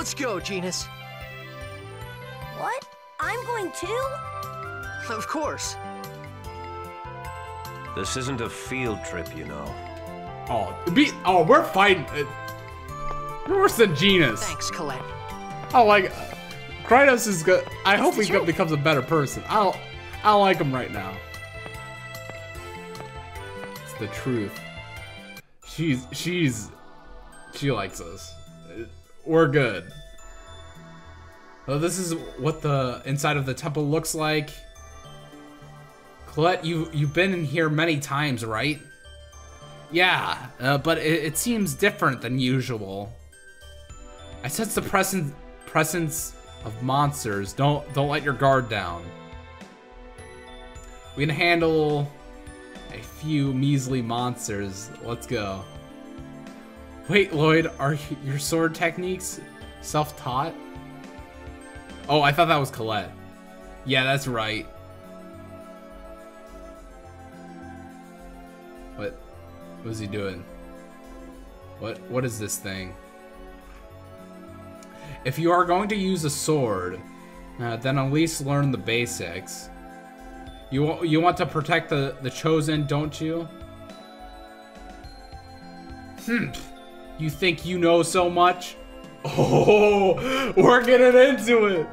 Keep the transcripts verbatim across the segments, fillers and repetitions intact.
Let's go, Genus. What? I'm going too? Of course. This isn't a field trip, you know. Oh, be oh, we're fighting. You're worse than Genus. Thanks, Colette. Oh, like Kratos is good. I It's hope the he truth. becomes a better person. I don't. I don't like him right now. It's the truth. She's she's she likes us. We're good. Well, this is what the inside of the temple looks like. Colette, you you've been in here many times, right? Yeah, uh, but it, it seems different than usual. I sense the presence presence of monsters. Don't don't let your guard down. We can handle a few measly monsters. Let's go. Wait, Lloyd, are your sword techniques self-taught? Oh, I thought that was Colette. Yeah, that's right. What? What is he doing? What? What is this thing? If you are going to use a sword, uh, then at least learn the basics. You you want to protect the the chosen, don't you? Hmm. You think you know so much? Oh, we're getting into it.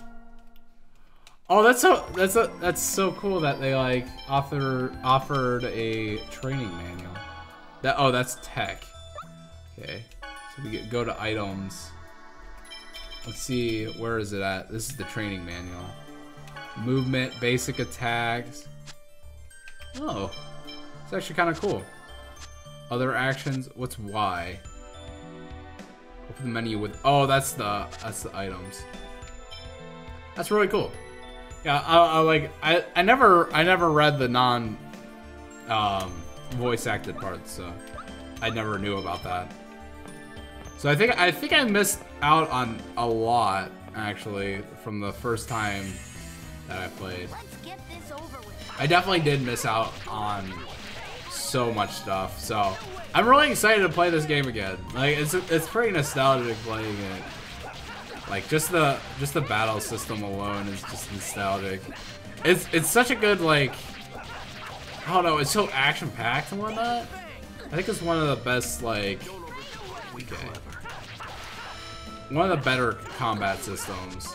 Oh, that's so that's a, that's so cool that they like offer offered a training manual. That oh, that's tech. Okay, so we get, go to items. Let's see, where is it at? This is the training manual. Movement, basic attacks. Oh, it's actually kind of cool. Other actions. What's Y? Open the menu with. Oh, that's the that's the items. That's really cool. Yeah, I, I like. I I never I never read the non um, voice acted parts, so I never knew about that. So I think I think I missed out on a lot actually from the first time that I played. Let's get this over with. I definitely did miss out on so much stuff. So I'm really excited to play this game again. Like it's it's pretty nostalgic playing it. Like just the just the battle system alone is just nostalgic. It's it's such a good like I don't know, it's so action packed and whatnot. I think it's one of the best like okay. One of the better combat systems.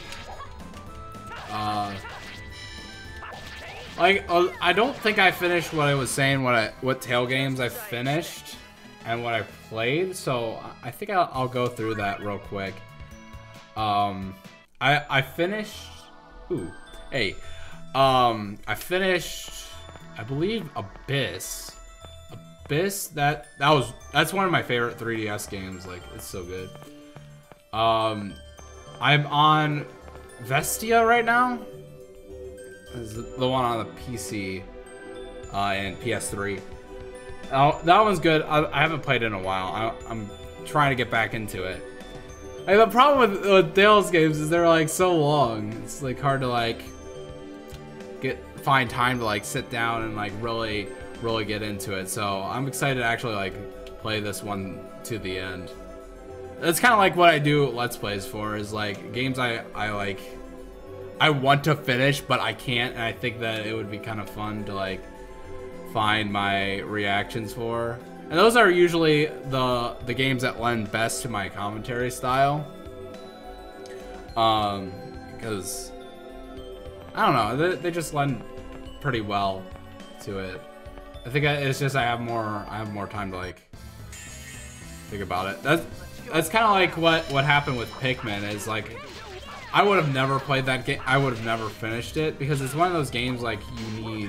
Uh Like, uh, I don't think I finished what I was saying, what I, what Tale games I finished, and what I played, so I think I'll, I'll go through that real quick. Um, I, I finished, ooh, hey, um, I finished, I believe, Abyss. Abyss, that, that was, that's one of my favorite three D S games, like, it's so good. Um, I'm on Vestia right now. This is the one on the P C uh, and P S three. Oh, that one's good. I, I haven't played it in a while. I, I'm trying to get back into it. Like, the problem with, with Tales games is they're like so long. It's like hard to like get find time to like sit down and like really really get into it. So I'm excited to actually like play this one to the end. That's kind of like what I do Let's Plays for, is like games I I like. I want to finish, but I can't, and I think that it would be kind of fun to like find my reactions for. And those are usually the the games that lend best to my commentary style. Um, because I don't know, they, they just lend pretty well to it. I think it's just I have more I have more time to like think about it. That's that's kind of like what what happened with Pikmin, is like. I would have never played that game. I would have never finished it because it's one of those games like you need.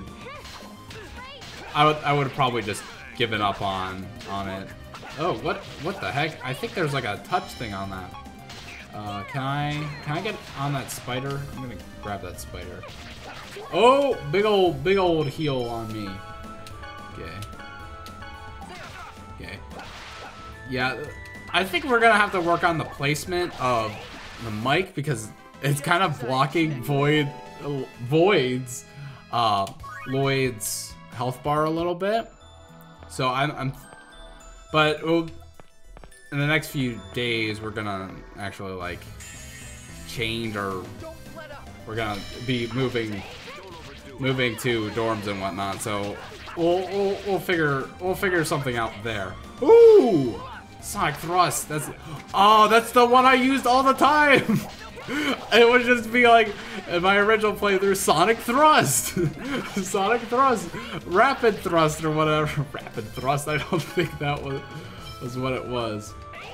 I would I would have probably just given up on on it. Oh, what what the heck? I think there's like a touch thing on that. Uh, can I can I get on that spider? I'm gonna grab that spider. Oh, big old big old heal on me. Okay. Okay. Yeah, I think we're gonna have to work on the placement of the mic because it's kind of blocking Void Void's uh Lloyd's health bar a little bit. So I'm I'm but well, in the next few days, we're gonna actually like change our. We're gonna be moving, moving to dorms and whatnot. So we'll we'll, we'll figure we'll figure something out there. Ooh, Sonic Thrust. That's oh, that's the one I used all the time. It would just be like in my original playthrough, Sonic Thrust, Sonic Thrust, Rapid Thrust or whatever. Rapid Thrust. I don't think that was was what it was.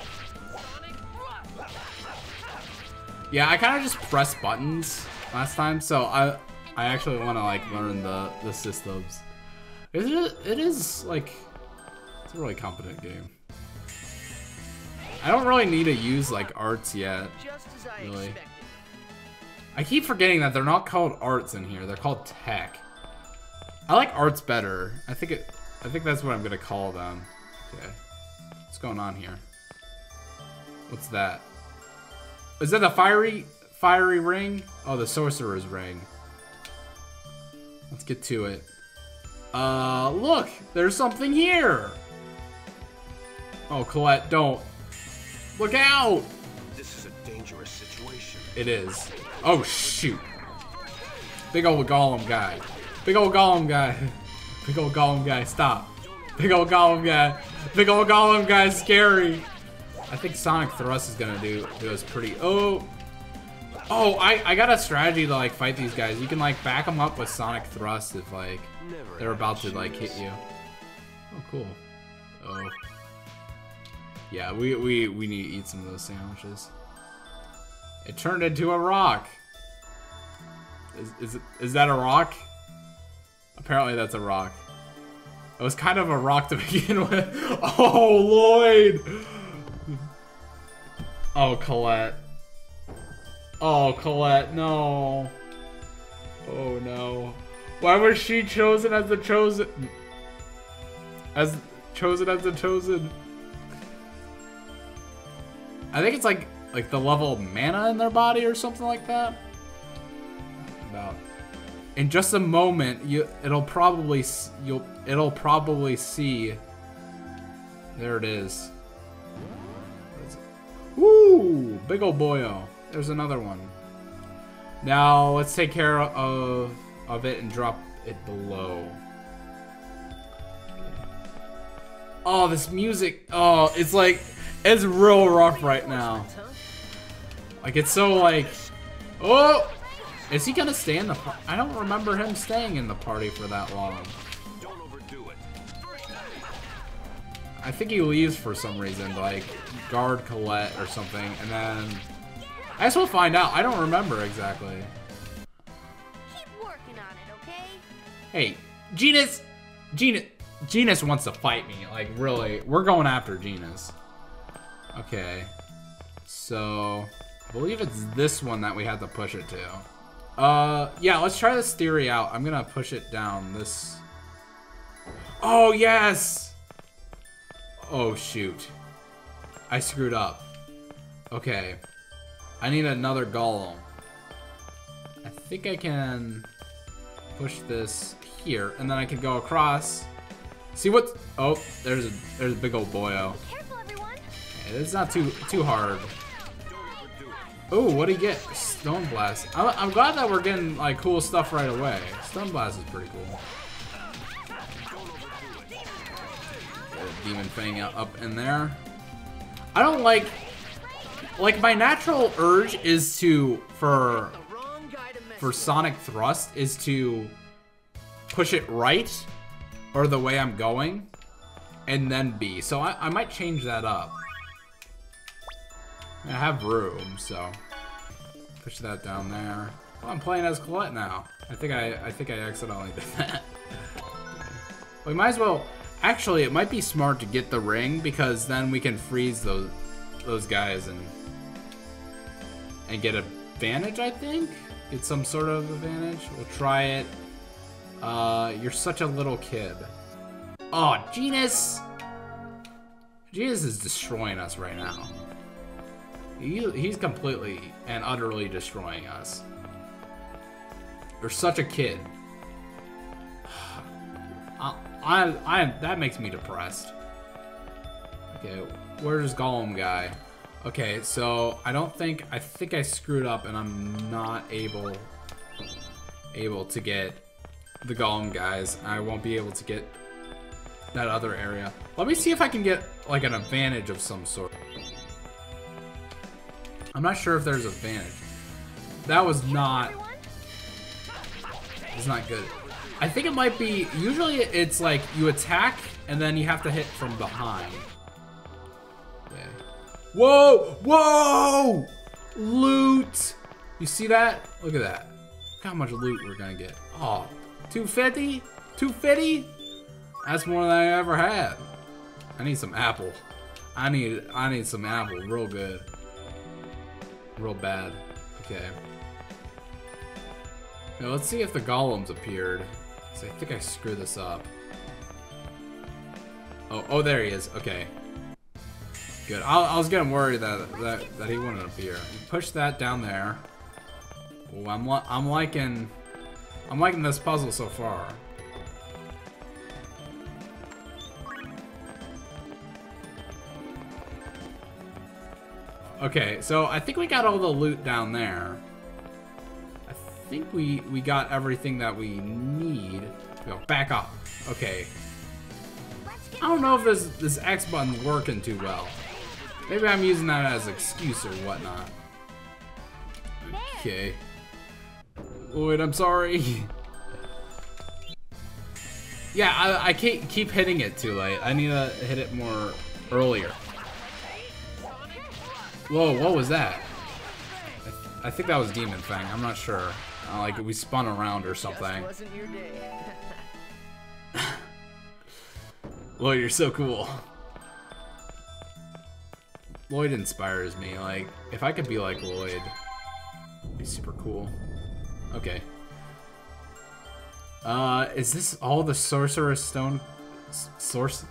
Yeah, I kind of just press buttons last time, so I I actually want to like learn the the systems. It is it is like it's a really competent game. I don't really need to use like arts yet. Really. I keep forgetting that they're not called arts in here. They're called tech. I like arts better. I think it. I think that's what I'm gonna call them. Okay. What's going on here? What's that? Is that the fiery, fiery ring? Oh, the sorcerer's ring. Let's get to it. Uh, look, there's something here. Oh, Colette, don't. Look out! This is a dangerous situation. It is. Oh, shoot. Big old golem guy. Big old golem guy. Big old golem guy, stop. Big old golem guy. Big old golem guy, scary. I think Sonic Thrust is gonna do, do us pretty. Oh. Oh, I, I got a strategy to like fight these guys. You can like back them up with Sonic Thrust if like they're about to like hit you. Oh, cool. Oh. Yeah, we, we, we need to eat some of those sandwiches. It turned into a rock. Is, is, it, is that a rock? Apparently that's a rock. It was kind of a rock to begin with. Oh, Lloyd! Oh, Colette. Oh, Colette, no. Oh, no. Why was she chosen as the chosen? As chosen as the chosen? I think it's like like the level of mana in their body or something like that. About in just a moment, you it'll probably you'll it'll probably see. There it is. Woo! Big ol' boyo. There's another one. Now let's take care of of it and drop it below. Oh, this music. Oh, it's like. It's real rough right now. Like, it's so like... Oh! Is he gonna stay in the party? I don't remember him staying in the party for that long. Don't overdo it. I think he leaves for some reason, to, like, guard Colette or something, and then... I guess we'll find out. I don't remember exactly. Keep working on it, okay? Hey, Genus! Genus! Genus wants to fight me. Like, really. We're going after Genus. Okay, so I believe it's this one that we have to push it to. Uh, yeah, let's try this theory out. I'm gonna push it down this. Oh, yes! Oh, shoot. I screwed up. Okay, I need another golem. I think I can push this here, and then I can go across. See what? Oh, there's a there's a big old boyo. It's not too too hard. Oh, what do you get? Stone Blast. I'm, I'm glad that we're getting like cool stuff right away. Stone Blast is pretty cool. Get a Demon Fang up in there. I don't like like my natural urge is to for for Sonic Thrust is to push it right or the way I'm going and then B. So I, I might change that up. I have room, so push that down there. Well, I'm playing as Colette now. I think I I think I accidentally did that. We might as well. Actually, it might be smart to get the ring because then we can freeze those those guys and and get advantage. I think get some sort of advantage. We'll try it. Uh, you're such a little kid. Oh, Genus. Genus is destroying us right now. He, he's completely and utterly destroying us. You're such a kid. I, I, I, that makes me depressed. Okay, where's Golem guy? Okay, so I don't think I think I screwed up and I'm not able able to get the Golem guys. I won't be able to get that other area. Let me see if I can get like an advantage of some sort. I'm not sure if there's advantage. That was not it's not good. I think it might be usually it's like you attack and then you have to hit from behind. Okay. Whoa! Whoa! Loot! You see that? Look at that. Look how much loot we're gonna get. Oh, two fifty? two fifty? That's more than I ever had. I need some apple. I need I need some apple real good. Real bad. Okay. Now let's see if the golems appeared. So I think I screwed this up. Oh, oh there he is. Okay. Good. I, I was getting worried that that that he wouldn't appear. You push that down there. Oh, I'm li I'm liking I'm liking this puzzle so far. Okay, so I think we got all the loot down there. I think we we got everything that we need. Go back up. Okay. I don't know if this this X button's working too well. Maybe I'm using that as an excuse or whatnot. Okay. Lloyd, I'm sorry. Yeah, I, I can't keep hitting it too late. I need to hit it more earlier. Whoa, what was that? I, th I think that was Demon Fang. I'm not sure. Uh, like we spun around or something. Wasn't your day. Lloyd, you're so cool. Lloyd inspires me. Like, if I could be like Lloyd, it'd be super cool. Okay. Uh, is this all the Sorcerer's Stone? S source?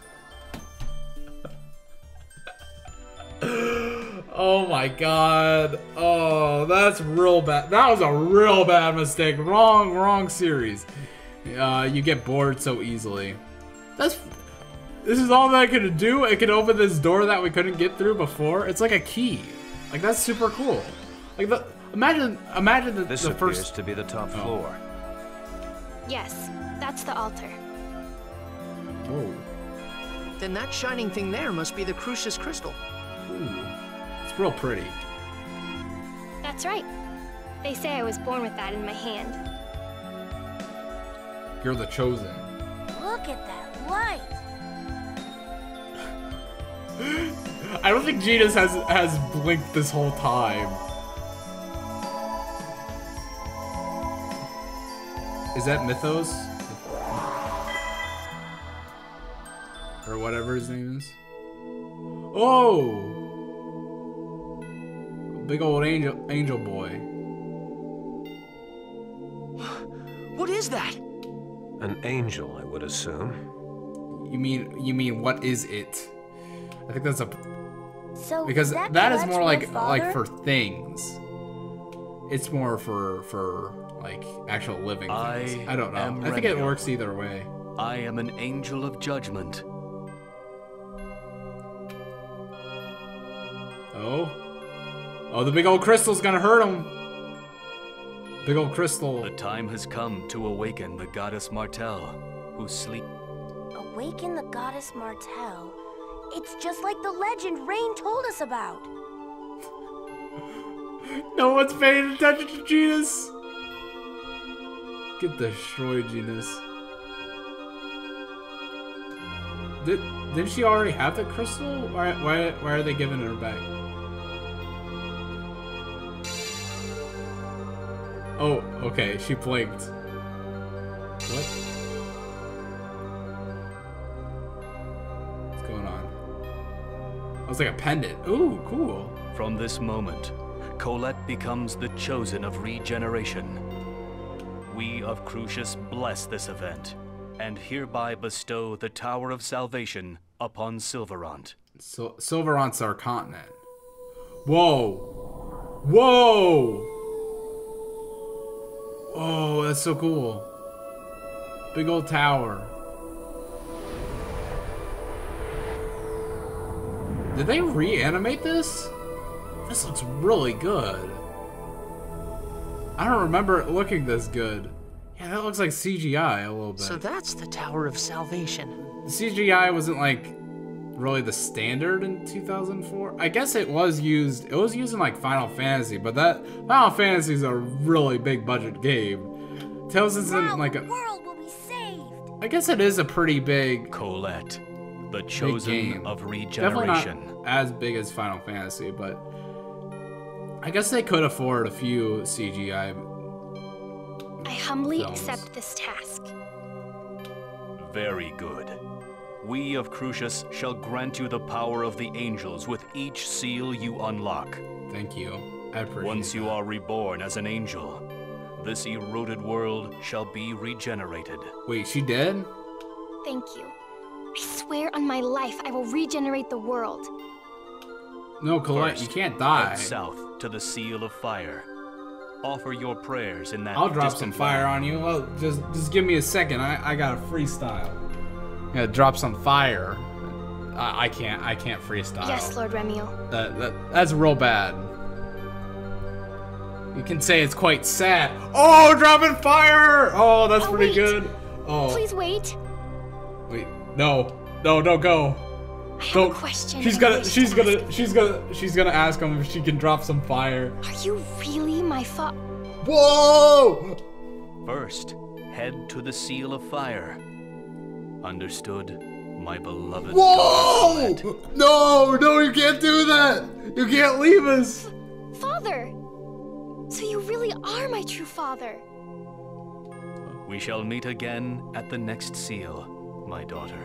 Oh my god. Oh, that's real bad. That was a real bad mistake. Wrong, wrong series. Uh, you get bored so easily. That's... This is all that I could do? It could open this door that we couldn't get through before? It's like a key. Like, that's super cool. Like, the... Imagine, imagine the, This the appears first... to be the top Oh. floor. Yes, that's the altar. Oh. Then that shining thing there must be the Crucius crystal. Ooh. It's real pretty. That's right. They say I was born with that in my hand. You're the chosen. Look at that light. I don't think Genus has has blinked this whole time. Is that Mythos? Or whatever his name is? Oh! Big old angel angel boy. What is that? An angel, I would assume. You mean you mean what is it? I think that's a So because that, that is Colette's more real like father? like for things. It's more for for like actual living things. I I don't know. am I think it Remio. works either way. I am an angel of judgment. Oh. Oh, the big old crystal's gonna hurt him. Big old crystal. The time has come to awaken the goddess Martel, who sleep. Awaken the goddess Martel. It's just like the legend Rain told us about. No one's paying attention to Genus. Get destroyed, Genus. Did didn't she already have the crystal? Why why why are they giving her back? Oh, okay, she blinked. What? What's going on? That was like a pendant. Ooh, cool. From this moment, Colette becomes the chosen of regeneration. We of Crucius bless this event, and hereby bestow the Tower of Salvation upon Silverant. So Silverant's our continent. Whoa! Whoa! Oh, that's so cool. Big old tower. Did they reanimate this? This looks really good. I don't remember it looking this good. Yeah, that looks like C G I a little bit. So that's the Tower of Salvation. The C G I wasn't like really the standard in two thousand four. I guess it was used. It was used in like Final Fantasy, but that Final Fantasy is a really big budget game. Tales isn't like a. The world will be saved. I guess it is a pretty big. Colette, the chosen game. of Definitely regeneration. not as big as Final Fantasy, but I guess they could afford a few C G I. I humbly films. accept this task. Very good. We of Crucius shall grant you the power of the angels with each seal you unlock. Thank you. I appreciate Once you that. are reborn as an angel, this eroded world shall be regenerated. Wait, she did? Thank you. I swear on my life I will regenerate the world. No, Colette, First, you can't die. Head south to the Seal of Fire. Offer your prayers in that I'll drop some distant fire land. on you. Well, just just give me a second. I, I got a freestyle. Yeah, drop some fire. I, I can't I can't freestyle. Yes, Lord Remiel. That, that that's real bad. You can say it's quite sad. Oh, dropping fire! Oh, that's Oh, pretty wait. good. Oh, Please wait. wait, no, no, don't go. I have Don't. a question. She's I gonna, wish she's to gonna, ask. she's gonna, she's gonna ask him if she can drop some fire. Are you really my fa- Whoa! First, head to the Seal of Fire. Understood, my beloved Whoa! daughter Colette? No, no, you can't do that. You can't leave us. Father? So you really are my true father. We shall meet again at the next seal, my daughter.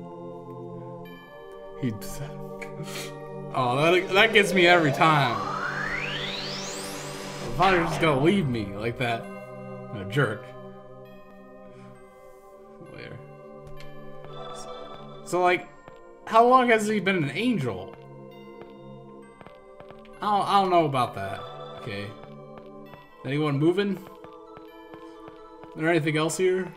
He Oh, that, that gets me every time. My father's just gonna leave me like that. A jerk. Where? So, like, how long has he been an angel? I don't, I don't know about that. Okay. Anyone moving? Is there anything else here?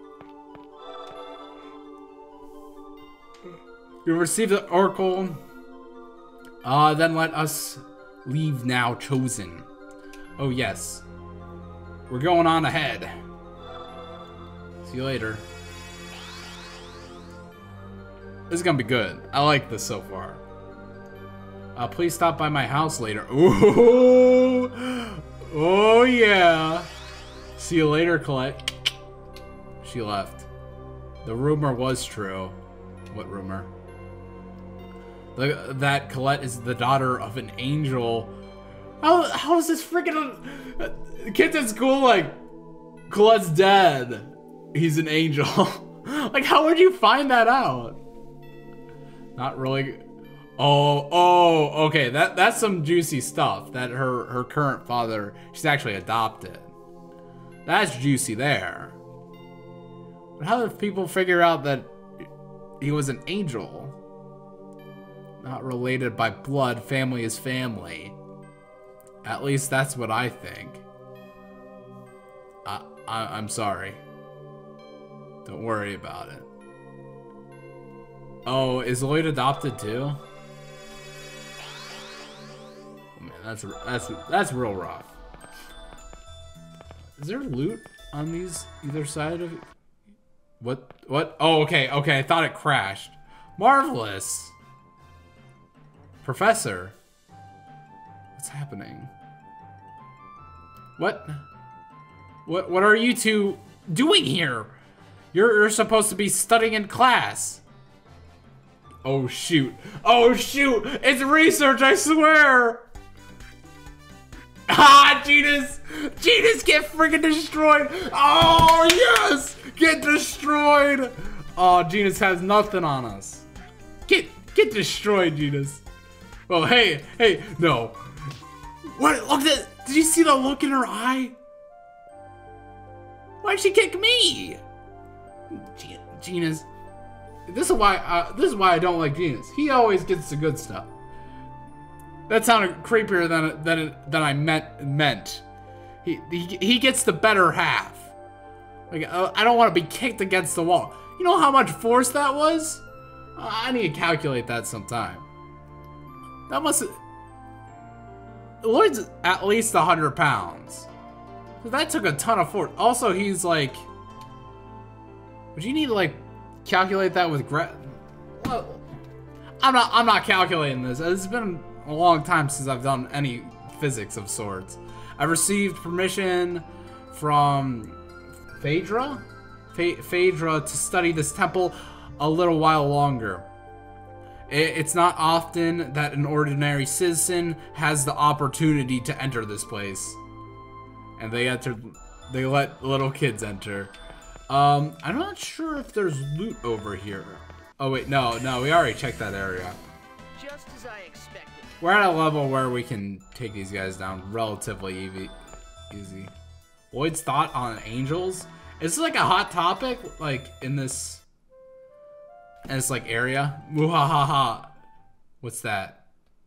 You receive the oracle. Uh, then let us leave now, chosen. Oh, yes. We're going on ahead. See you later. This is gonna be good. I like this so far. Uh, please stop by my house later. Ooh! Oh, yeah. See you later, Colette. She left. The rumor was true. What rumor? The, that Colette is the daughter of an angel. How, how is this freaking... Uh, kids at school like, Colette's dead. He's an angel. Like, how would you find that out? Not really... Oh, oh, okay. That that's some juicy stuff. That her her current father, she's actually adopted. That's juicy there. But how did people figure out that he was an angel? Not related by blood. Family is family. At least that's what I think. I, I I'm sorry. Don't worry about it. Oh, is Lloyd adopted too? Man, that's that's that's real rough. Is there loot on these either side of it? What what? Oh, okay, okay. I thought it crashed. Marvelous. Professor, what's happening? What? What what are you two doing here? You're you're supposed to be studying in class. Oh shoot. Oh shoot! It's research, I swear! Ah, Genus! Genus, get freaking destroyed! Oh, yes! Get destroyed! Oh, Genus has nothing on us. Get, get destroyed, Genus. Oh, hey, hey, no. What, look at that, did you see the look in her eye? Why'd she kick me? Gen Genus, this is why, uh, this is why I don't like Genus. He always gets the good stuff. That sounded creepier than than than I meant meant. He he he gets the better half. Like uh, I don't want to be kicked against the wall. You know how much force that was? Uh, I need to calculate that sometime. That must. Lloyd's at least a hundred pounds. That took a ton of force. Also, he's like. Would you need to like calculate that with gra? Well, I'm not. I'm not calculating this. It's been a long time since I've done any physics of sorts. I've received permission from Phaedra, Pha Phaedra to study this temple a little while longer. It, it's not often that an ordinary citizen has the opportunity to enter this place, and they enter. They let little kids enter. Um, I'm not sure if there's loot over here. Oh wait, no, no, we already checked that area. Just as I expected. We're at a level where we can take these guys down relatively easy. Easy. Lloyd's thought on angels. Is this like a hot topic, like in this, in this like area? Muhahaha. What's that?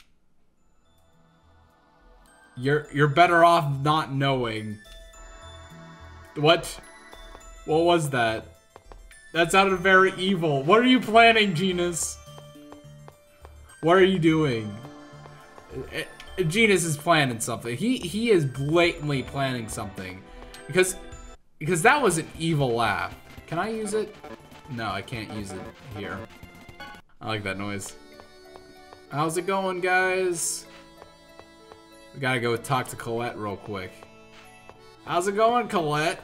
You're you're better off not knowing. What? What was that? That sounded very evil. What are you planning, Genus? What are you doing? Genus is planning something. He he is blatantly planning something. Because because that was an evil laugh. Can I use it? No, I can't use it here. I like that noise. How's it going, guys? We gotta go talk to Colette real quick. How's it going, Colette?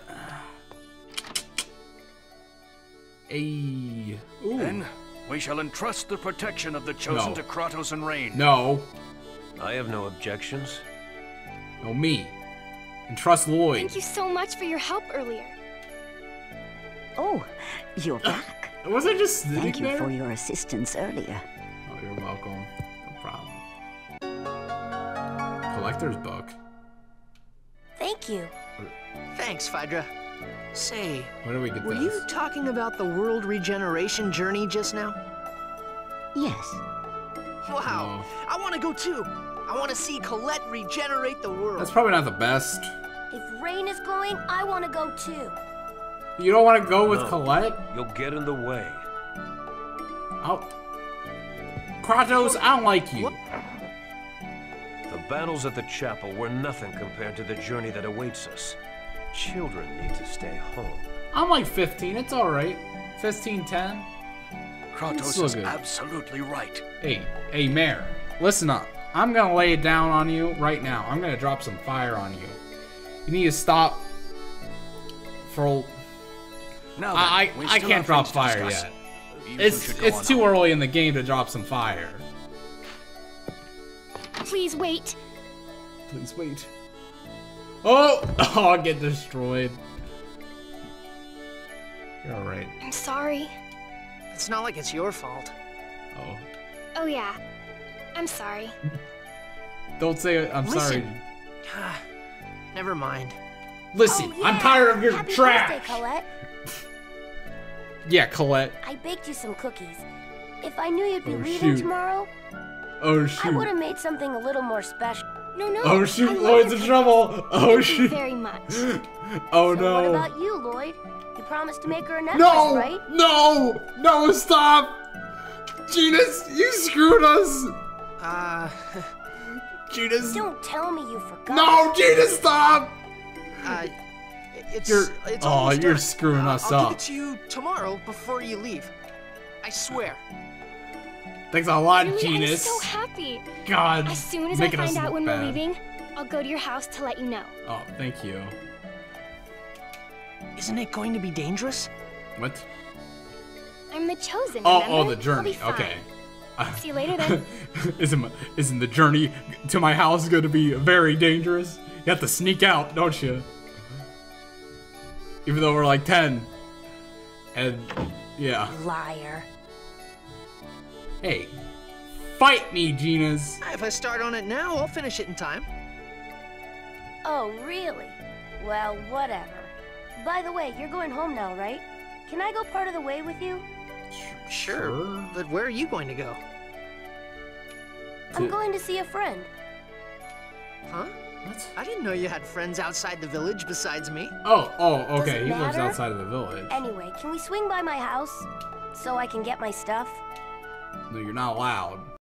Hey. Ooh. Then we shall entrust the protection of the Chosen No. to Kratos and Rain. No. I have no objections. No, me. And trust Lloyd. Thank you so much for your help earlier. Oh, you're back. Was I just sitting Thank you there? for your assistance earlier. Oh, you're welcome. No problem. Collector's book. Thank you. Thanks, Phaedra. Say, Where do we get were this? you talking about the world regeneration journey just now? Yes. Wow, I want to go too. I want to see Colette regenerate the world. That's probably not the best. If Rain is going, I want to go too. You don't want to go with No. Colette? You'll get in the way. Oh. Kratos, I don't like you. The battles at the chapel were nothing compared to the journey that awaits us. Children need to stay home. I'm like fifteen, it's alright. fifteen, ten. Kratos It's so is good. absolutely right. Hey, hey, Mare, listen up. I'm gonna lay it down on you right now. I'm gonna drop some fire on you. You need to stop for... Now I, then, we I, I still can't have drop things to fire discuss. yet. You two It's, should go it's on too home. early in the game to drop some fire. Please wait. Please wait. Oh! Oh, I'll get destroyed. You're alright. I'm sorry. It's not like it's your fault. Oh. Oh yeah. I'm sorry. Don't say it. I'm Listen. sorry. Never mind. Listen, Oh, yeah. I'm tired of your Happy trash. birthday, Colette. Yeah, Colette. I baked you some cookies. If I knew you'd be Oh, leaving shoot. tomorrow, Oh I shoot. would have made something a little more special. No, no. Oh I shoot, love Lloyd's your in cookies. trouble. Oh Thank you shoot. very much. Oh So no. what about you, Lloyd? You promised to make her a necklace, No! right? No! No, stop! Genus, you screwed us! Uh, Genus. Don't tell me you forgot. No, Genus, stop! uh, it's, You're- it's oh, almost you're done. screwing Uh, us I'll up. give it to you tomorrow before you leave. I swear. Thanks a lot, Really, I'm Genus. so happy. God, As soon as making I us find out look when bad. we're leaving, I'll go to your house to let you know. Oh, thank you. Isn't it going to be dangerous? What? I'm the chosen. Oh, remember? oh, the I'll journey. be fine. Okay. See you later then. isn't, my- isn't the journey to my house going to be very dangerous? You have to sneak out, don't you? Even though we're like ten. And, yeah. Liar. Hey, fight me, Genus. If I start on it now, I'll finish it in time. Oh, really? Well, whatever. By the way, you're going home now, right? Can I go part of the way with you? Sure, Sure. but where are you going to go? I'm To- going to see a friend. Huh? What? I didn't know you had friends outside the village besides me. Oh, oh, Does okay. it He lives matter? outside of the village. Anyway, can we swing by my house so I can get my stuff? No, you're not allowed.